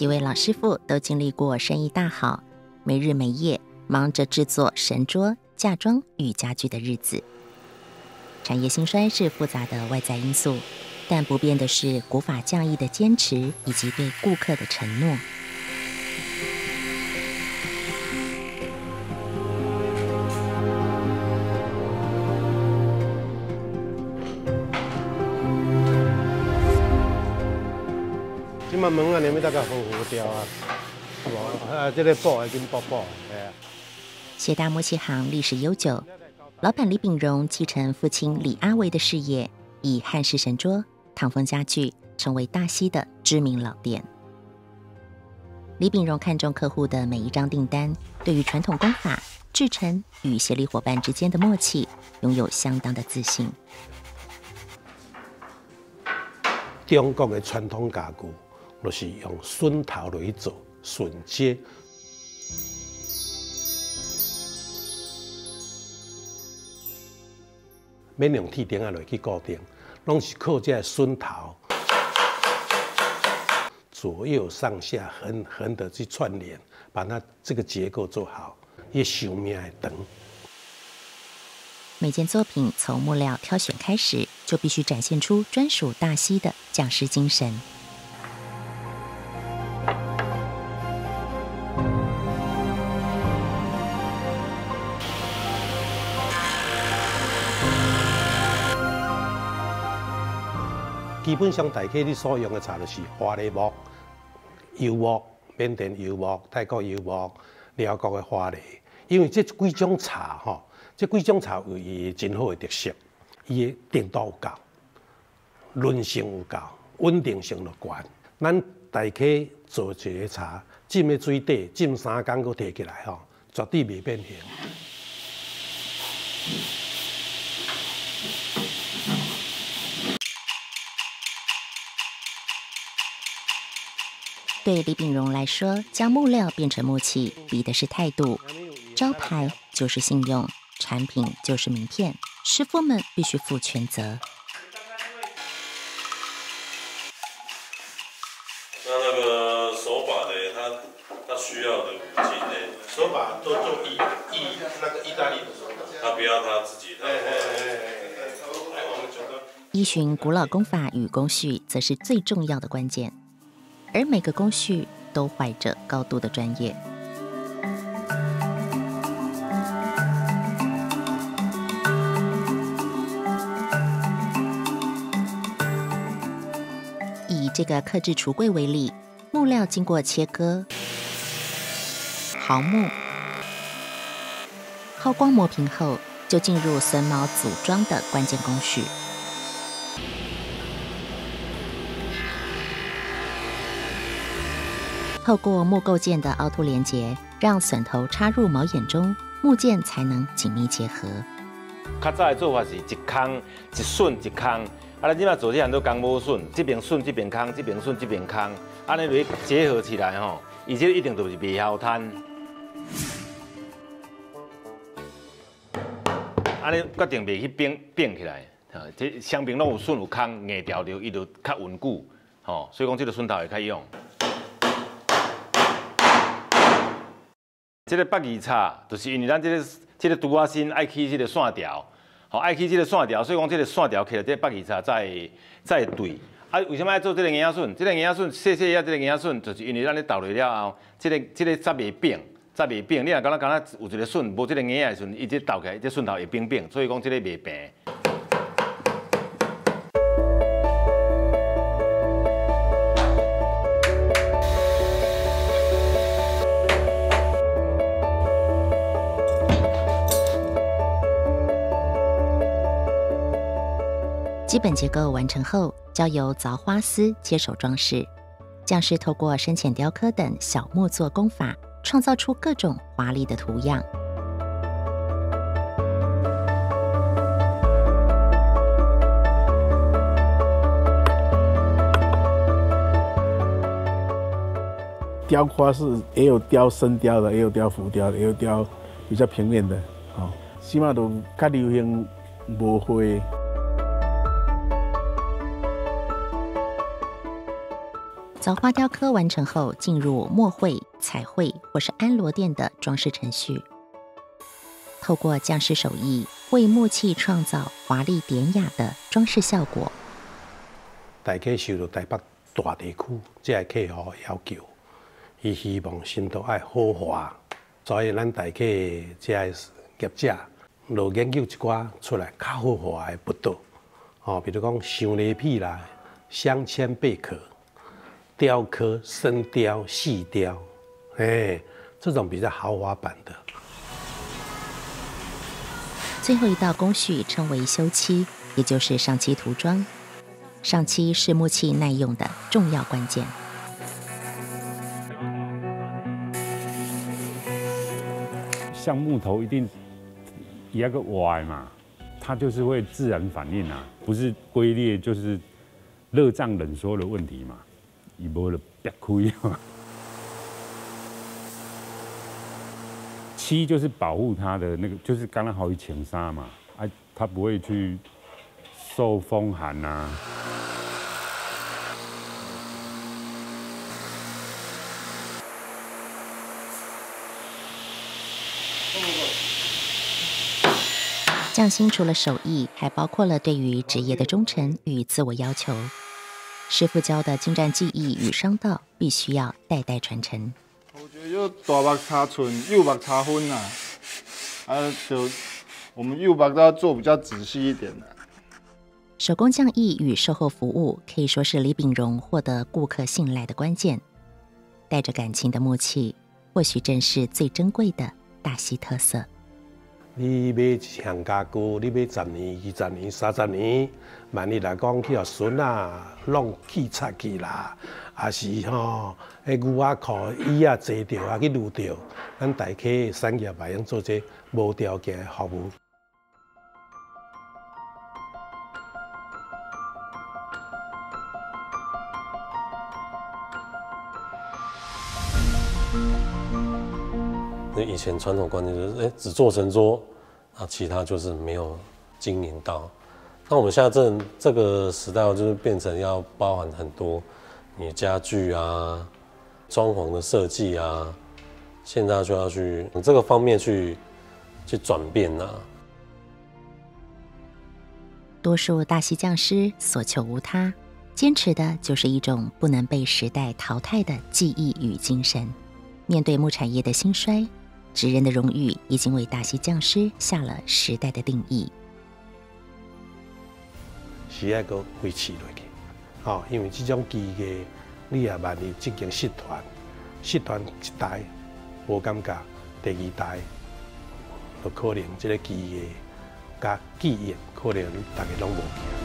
几位老师傅都经历过生意大好，没日没夜忙着制作神桌、嫁妆与家具的日子。产业兴衰是复杂的外在因素，但不变的是古法匠艺的坚持以及对顾客的承诺。 即马门啊，连要大家丰富掉啊，这个布已经布，哎呀。 谢大木器行历史悠久，老板李炳荣继承父亲李阿维的事业，以汉式神桌、唐风家具成为大溪的知名老店。李炳荣看重客户的每一张订单，对于传统工法、制程与协力伙伴之间的默契，拥有相当的自信。 中国的传统家具，就是用榫头来做榫接。免用铁钉啊来去固定，拢是靠这榫头左右上下横的去串联，把它这个结构做好，也寿命会长。 每件作品从木料挑选开始，就必须展现出专属大溪的匠师精神。 基本上，大溪你所用的茶就是花梨木、柚木、缅甸柚木、泰国柚木、辽国的花梨。因为这几种茶吼，这几种茶有伊真好的特色，伊的甜度有够，韧性有够，稳定性就悬。咱大溪做一个茶，浸在水底浸3天，搁摕起来吼，绝对袂变形。 对李炳荣来说，将木料变成木器，比的是态度。招牌就是信用，产品就是名片，师傅们必须负全责。 那个手把的，他需要的五金呢？ 手把都做那个意大利的手把， 他不要他自己的。 依循古老工法与工序，则是最重要的关键。而每个工序都怀着高度的专业。以这个客制橱柜为例，木料经过切割、刨木、抛光磨平后，就进入榫卯组装的关键工序。透过木构件的凹凸连接，让榫头插入卯眼中，木件才能紧密结合。 较早的做法是一空一榫一空，咱即摆做这很多工无榫，这边榫这边空，这边榫这边空，安尼来结合起来吼，伊这一定就是袂晓摊。安尼决定袂去变起来，这双边拢有榫有空，硬调着伊就较稳固，吼，所以讲这个榫头会较用。这个北二叉，就是因为咱这个拄仔身爱起这个线条，吼爱起这个线条，所以讲这个线条起来，这北二叉再对。啊，为什么爱做这个硬榫？这个硬榫细细啊，这个硬榫，就是因为咱咧倒落了后，这个才袂变，才袂变。你若敢若有一个榫无这个硬的时阵，伊这倒起来，这榫头会变，所以讲这个袂平。 基本结构完成后，交由凿花丝接手装饰。匠师透过深浅雕刻等小木作工法，创造出各种华丽的图样。 雕花是也有雕深雕的，也有雕浮雕的，也有雕比较平面的，起码都较流行无灰。 枣花雕刻完成后，进入墨绘、彩绘或是安螺钿的装饰程序。透过匠师手艺，为木器创造华丽典雅的装饰效果。 大溪受到台北大地区这个客户要求，伊希望深度爱豪华，所以咱大溪这个业者就研究一寡出来较豪华的不倒，比如讲鑲泥片啦、镶嵌贝壳、雕刻、深雕、细雕，这种比较豪华版的。 最后一道工序称为修漆，也就是上漆涂装。上漆是木器耐用的重要关键。 像木头一定也个歪嘛，它就是会自然反应啊，不是龟裂就是热胀冷缩的问题嘛，伊无就裂开嘛。漆就是保护它的那个，就是刚刚好一浅纱嘛，它不会去受风寒啊。 匠心除了手艺，还包括了对于职业的忠诚与自我要求。师傅教的精湛技艺与商道，必须要代代传承。 我觉得就大目差寸，幼目差分呐，就我们幼目都要做比较仔细一点的。 手工匠艺与售后服务可以说是李秉荣获得顾客信赖的关键。带着感情的木器，或许正是最珍贵的大溪特色。 你买一项家具，你买10年、20年、30年，万一来讲去互孙啊，弄去拆去啦，也是迄牛仔裤、椅啊坐着啊去撸着，咱大溪的产业来用做这无条件的服务。 以前传统观念就是，只做成桌，其他就是没有经营到。那我们现在这个时代，就是变成要包含很多你家具啊、装潢的设计啊，现在就要去这个方面去转变啊。 多数大溪匠师所求无他，坚持的就是一种不能被时代淘汰的技艺与精神。面对木产业的兴衰，职人的荣誉已经为大溪匠师下了时代的定义。 是要个维持落去，因为这种技艺，你也万一进行失传一代无感觉，第二代就可能这个技艺甲记忆可能大家拢无记。